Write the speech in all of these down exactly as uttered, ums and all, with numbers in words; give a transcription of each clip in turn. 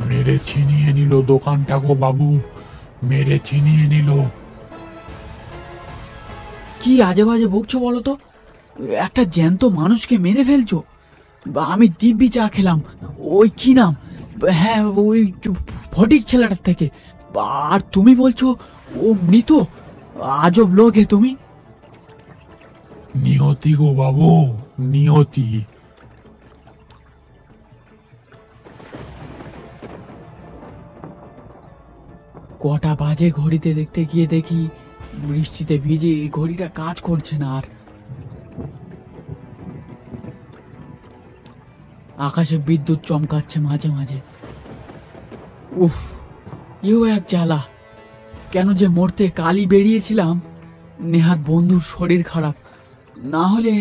মেরে ছিনিয়ে নিল দোকানটা গো বাবু, মেরে ছিনিয়ে নিল। কি আজে বাজে বকছো বলো তো? একটা জ্যান্ত মানুষকে মেরে ফেলছো? আমি দিব্যি চা খেলাম, ওই কি নাম, হ্যাঁ ওই ফটিক ছেলেটার থেকে, আর তুমি বলছো ও মৃত? আজব লোক হে তুমি। নিয়তি গো বাবু, নিয়তি। কটা বাজে ঘড়িতে দেখতে গিয়ে দেখি বৃষ্টিতে ভিজে ঘড়িটা কাজ করছে না আর। আকাশে বিদ্যুৎ চমকাচ্ছে মাঝে মাঝে। উফ, এও এক জ্বালা। কেন যে মরতে কালই বেরিয়েছিলাম, নেহাত বন্ধুর শরীর খারাপ, না হলে।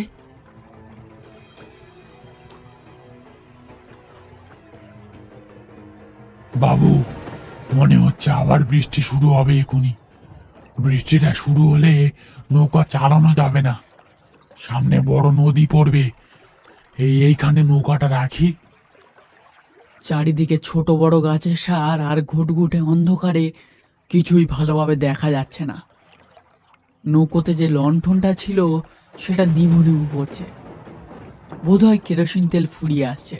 বাবু, মনে হচ্ছে আবার বৃষ্টি শুরু হবে এখনই। বৃষ্টিটা শুরু হলে নৌকা চালানো যাবে না, সামনে বড় নদী পড়বে। এই এইখানে নৌকাটা রাখি। চারিদিকে ছোট বড় গাছের সার আর ঘুটঘুটে অন্ধকারে কিছুই ভালোভাবে দেখা যাচ্ছে না। নৌকোতে যে লণ্ঠনটা ছিল সেটা নিভু নিভু করছে, বোধহয় কেরোসিন তেল ফুরিয়ে আসছে।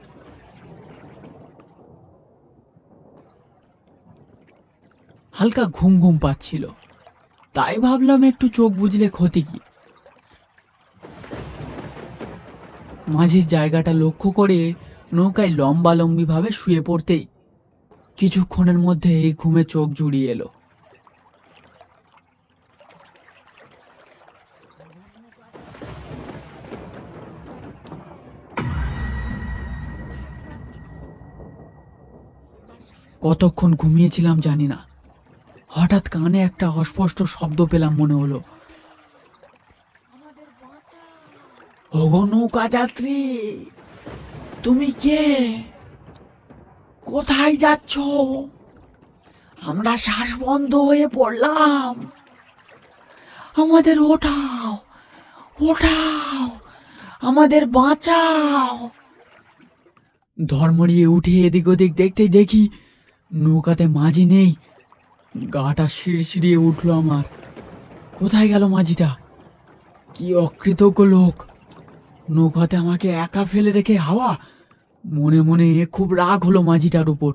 হালকা ঘুম ঘুম পাচ্ছিল, তাই ভাবলাম একটু চোখ বুঝলে ক্ষতি কি। মাঝির জায়গাটা লক্ষ্য করে নৌকায় লম্বালম্বি ভাবে শুয়ে পড়তেই কিছুক্ষণের মধ্যে এই ঘুমে চোখ জুড়িয়ে এলো। কতক্ষণ ঘুমিয়েছিলাম জানি না, হঠাৎ কানে একটা অস্পষ্ট শব্দ পেলাম, মনে হলো ওগো নৌকা যাত্রী, তুমি কে? কোথায় যাচ্ছ? আমরা শ্বাস বন্ধ হয়ে পড়লাম, আমাদের ওঠাও, ওঠাও, আমাদের বাঁচাও। ধর্মড়িয়ে উঠে এদিক ওদিক দেখতেই দেখি নৌকাতে মাঝি নেই। গাটা শিরশিরিয়ে উঠলো আমার। কোথায় গেল মাঝিটা? কি অকৃতজ্ঞ লোক, নৌকাতে আমাকে একা ফেলে রেখে হাওয়া। মনে মনে খুব রাগ হলো মাঝিটার উপর।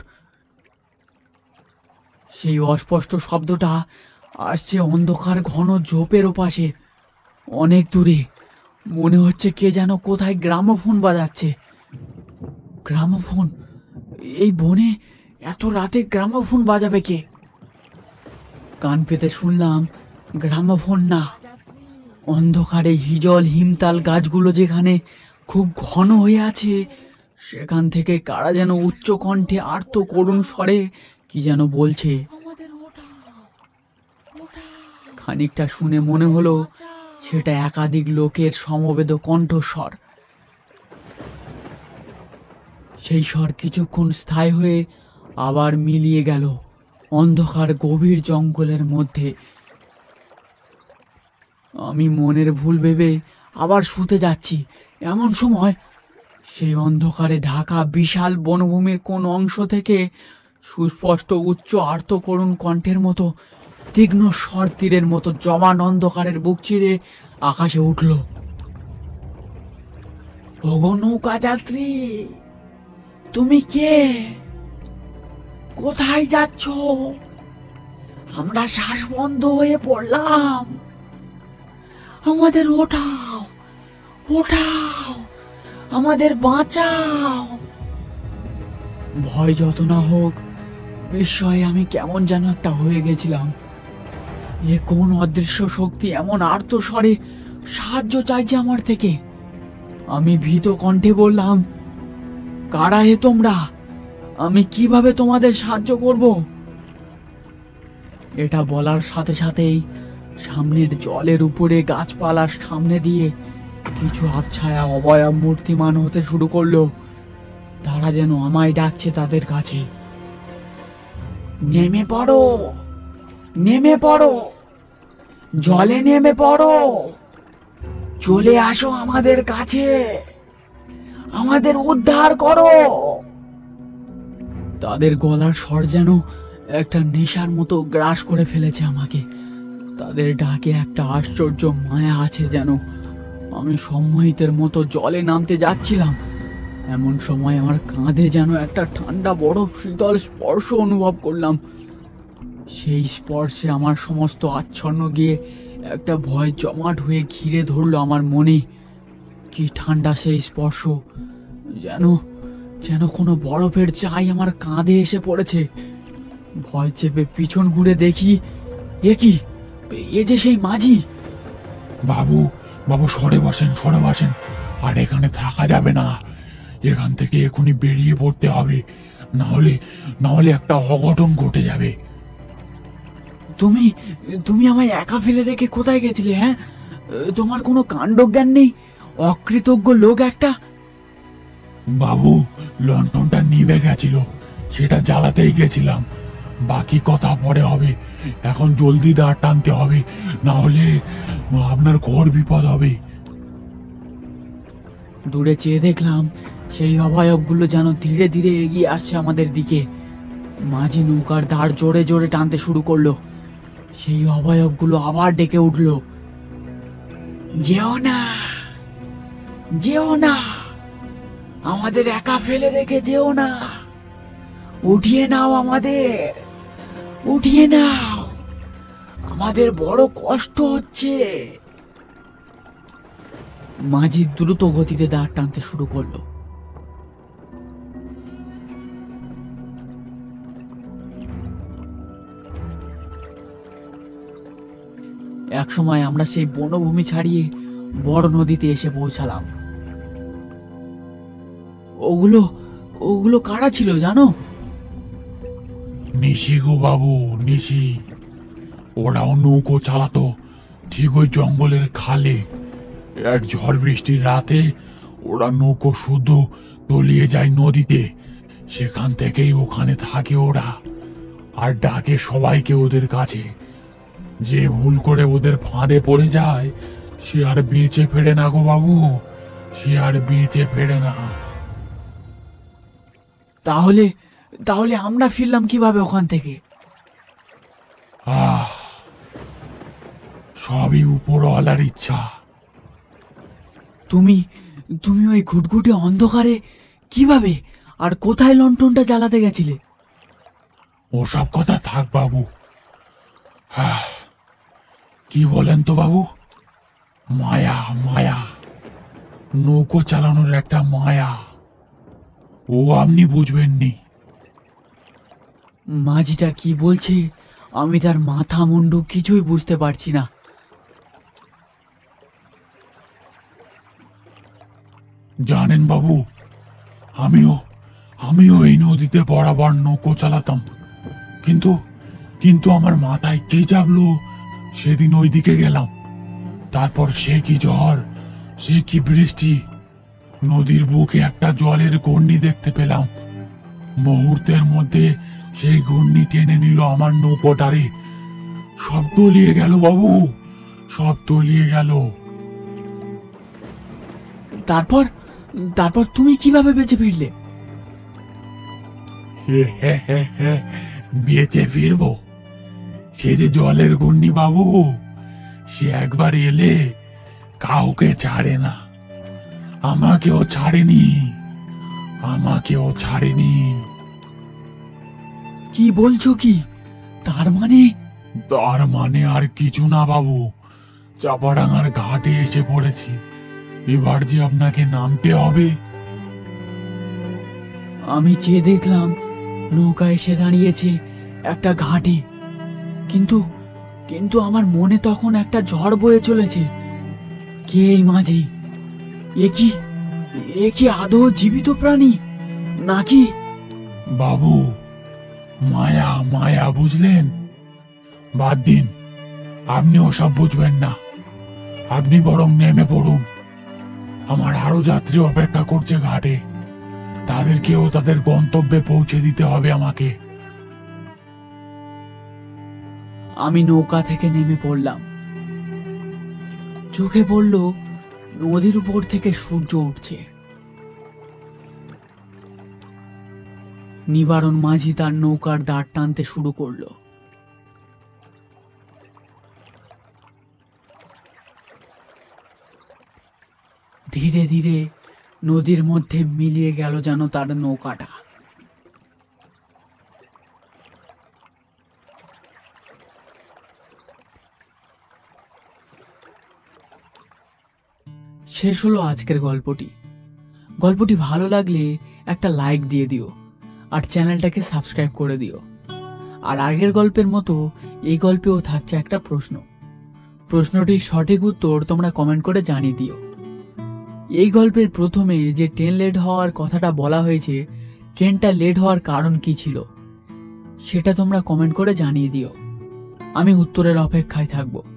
সেই অস্পষ্ট শব্দটা আসছে অন্ধকার ঘন ঝোপের ওপাশে, অনেক দূরে। মনে হচ্ছে কে যেন কোথায় গ্রামোফোন বাজাচ্ছে। গ্রামোফোন? এই বনে এত রাতে গ্রামোফোন বাজাবে কে? কান পেতে শুনলাম গ্রামোফোন না, অন্ধকারে হিজল হিমতাল গাছগুলো যেখানে খুব ঘন হয়ে আছে সেখান থেকে কারা যেন উচ্চ কণ্ঠে আর্ত করুণ স্বরে কি যেন বলছে। খানিকটা শুনে মনে হলো সেটা একাধিক লোকের সমবেত কণ্ঠস্বর। সেই স্বর কিছুক্ষণ স্থায়ী হয়ে আবার মিলিয়ে গেল অন্ধকার গভীর জঙ্গলের মধ্যে। আমি মনের ভুল ভেবে আবার শুতে যাচ্ছি, এমন সময় সেই অন্ধকারে ঢাকা বিশাল বনভূমির কোন অংশ থেকে সুস্পষ্ট উচ্চ আর্ত করুণ কণ্ঠের মতো তীক্ষ্ণ স্বর তীরের মতো জমান অন্ধকারের বুক চিরে আকাশে উঠল। ওগো নৌকা যাত্রী, তুমি কে? কোথায় যাচ্ছ? আমরা শ্বাস বন্ধ হয়ে পড়লাম, আমাদের ওঠাও, ওঠাও, আমাদের বাঁচাও। ভয় যত না হোক, বিস্ময়ে আমি কেমন যেন একটা হয়ে গেছিলাম। এ কোন অদৃশ্য শক্তি এমন আর্ত স্বরে সাহায্য চাইছে আমার থেকে? আমি ভীত কণ্ঠে বললাম, কারা হে তোমরা? আমি কিভাবে তোমাদের সাহায্য করব? এটা বলার সাথে সাথেই সামনের জলের উপরে গাছপালার সামনে দিয়ে কিছু আবছায়া অবয়ব মূর্তিমান হতে শুরু করলো। তারা যেন আমায় ডাকছে তাদের কাছে। নেমে পড়ো, নেমে পড়ো, জলে নেমে পড়ো, চলে আসো আমাদের কাছে, আমাদের উদ্ধার করো। তাদের গলার স্বর যেন একটা নেশার মতো গ্রাস করে ফেলেছে আমাকে। তাদের ডাকে একটা আশ্চর্য মায়া আছে যেন। আমি সম্মোহিতের মতো জলে নামতে যাচ্ছিলাম, এমন সময় আমার কাঁধে যেন একটা ঠান্ডা বরফ শীতল স্পর্শ অনুভব করলাম। সেই স্পর্শে আমার সমস্ত আচ্ছন্ন গিয়ে একটা ভয় জমাট হয়ে ঘিরে ধরলো আমার মনে। কি ঠান্ডা সেই স্পর্শ, যেন যেন কোনো বরফের চাই আমার কাঁধে এসে পড়েছে। ভয় চেপে পিছন ঘুরে দেখি, এ কি, এ যে সেই মাঝি। বাবু, বাবু সরে বসেন, সরে বসেন। আর এখানে থাকা যাবে না, এখান থেকে এখনই বেরিয়ে পড়তে হবে, না হলে না হলে একটা অঘটন ঘটে যাবে। তুমি তুমি আমায় একা ফেলে রেখে কোথায় গেছিলে? হ্যাঁ, তোমার কোনো কাণ্ডজ্ঞান নেই, অকৃতজ্ঞ লোক একটা। বাবু, লন্ঠনটা নিভে গেছিল, সেটা জ্বালাতেই গেছিলাম। বাকি কথা পরে হবে, এখন জলদি দাঁড় টানতে হবে, না হলে আপনার ঘোর বিপদ হবে। দূরে চেয়ে দেখলাম সেই অবয়বগুলো যেন ধীরে ধীরে এগিয়ে আসছে আমাদের দিকে। মাঝি নৌকার দাঁড় জোরে জোরে টানতে শুরু করলো। সেই অবয়বগুলো আবার ডেকে উঠল, যেও না, যেও না, আমাদের একা ফেলে রেখে যেও না, উঠিয়ে নাও, আমাদের উঠিয়ে নাও, আমাদের বড় কষ্ট হচ্ছে। মাঝি দ্রুত গতিতে দাঁড় টানতে শুরু করলো। এক সময় আমরা সেই বনভূমি ছাড়িয়ে বড় নদীতে এসে পৌঁছালাম। ওগুলো ওগুলো কারা ছিল জানো? নিশি গো বাবু, নিশি। ওরাও নৌকো চালাতো ঠিক ওই জঙ্গলের খালে। এক ঝড় বৃষ্টির রাতে ওরা নৌকো শুদ্ধ তলিয়ে যায় নদীতে, সেখান থেকেই ওখানে থাকে ওরা, আর ডাকে সবাইকে ওদের কাছে। যে ভুল করে ওদের ফাঁদে পড়ে যায় সে আর বেঁচে ফেরে না গো বাবু, সে আর বেঁচে ফেরে না। তাহলে তাহলে আমরা ফিরলাম কিভাবে ওখান থেকে? আহ, সবই উপরওয়ালার ইচ্ছা। তুমি তুমি ওই ঘুটঘুটে অন্ধকারে কিভাবে আর কোথায় লন্ঠনটা জ্বালাতে গেছিলে? ওসব কথা থাক বাবু। আহ, কি বলেন তো বাবু? মায়া, মায়া, নৌকো চালানোর একটা মায়া, ও আপনি বুঝবেননি। মাঝিটা কি বলছে আমি তার মাথা মুন্ডু কিছুই বুঝতে পারছি না। জানেন বাবু, আমিও আমিও এই নদীতে বরাবর নৌকো চালাতাম, কিন্তু কিন্তু আমার মাথায় কি জাগলো সেদিন ওইদিকে গেলাম। তারপর সে কি ঝড়, সে কি বৃষ্টি। নদীর বুকে একটা জলের ঘূর্ণি দেখতে পেলাম। মুহূর্তের মধ্যে সেই ঘূর্ণি টেনে নিল আমার নৌকোটারে। সব তলিয়ে গেল বাবু, সব তলিয়ে গেল। তারপর তারপর তুমি কিভাবে বেঁচে ফিরলে? হে হে হে হে, বেঁচে ফিরবো? সে যে জলের ঘূর্ণি বাবু, সে একবার এলে কাউকে ছাড়ে না। আমাকেও ছাড়েনি, আমাকেও ছাড়েনি। কি বলছো কি? তার মানে? তার মানে আর কিছু না বাবু, চাপাডাঙ্গার ঘাটে এসে পড়েছি। এবার যে আপনাকে নামতে হবে। আমি চেয়ে দেখলাম নৌকা এসে দাঁড়িয়েছে একটা ঘাটে, কিন্তু কিন্তু আমার মনে তখন একটা ঝড় বয়ে চলেছে। কে এই মাঝি? এ কি এ কি আদৌ জীবিত প্রাণী নাকি? বাবু, মায়া, মায়া, বুঝলেন? বাদ দিন, আপনি ওসব বুঝবেন না। আপনি বরং নেমে পড়ুন, আমার আরো যাত্রী অপেক্ষা করছে ঘাটে, তাদেরকেও তাদের গন্তব্যে পৌঁছে দিতে হবে আমাকে। আমি নৌকা থেকে নেমে পড়লাম। চোখে পড়ল নদীর উপর থেকে সূর্য উঠছে। নিবারণ মাঝি তার নৌকার দাঁড় টানতে শুরু করলো। ধীরে ধীরে নদীর মধ্যে মিলিয়ে গেল যেন তার নৌকাটা। শেষ হলো আজকের গল্পটি। গল্পটি ভালো লাগলে একটা লাইক দিয়ে দিও আর চ্যানেলটাকে সাবস্ক্রাইব করে দিও। আর আগের গল্পের মতো এই গল্পেও থাকছে একটা প্রশ্ন। প্রশ্নটির সঠিক উত্তর তোমরা কমেন্ট করে জানিয়ে দিও। এই গল্পের প্রথমে যে ট্রেন লেট হওয়ার কথাটা বলা হয়েছে, ট্রেনটা লেট হওয়ার কারণ কি ছিল সেটা তোমরা কমেন্ট করে জানিয়ে দিও। আমি উত্তরের অপেক্ষায় থাকবো।